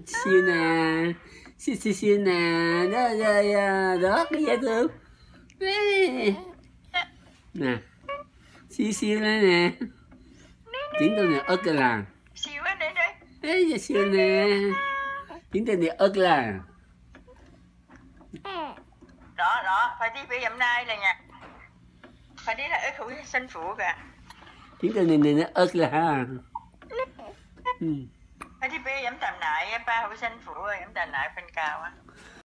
siêu nè, siêu siêu siêu nè, đó đó cái dễ thương nè, siêu siêu lên nè, tiếng tôi nè ớt là siêu á đây đây đấy siêu nè, tiếng tôi nè ớt là đó đó phải đi bây hôm nay là nha, phải đi là ớt hữu sinh phụ kìa, tiếng tôi nè ớt là phải đi bây giờ tầm nại ba hữu sinh phụ ơi, tầm nại phân cao á.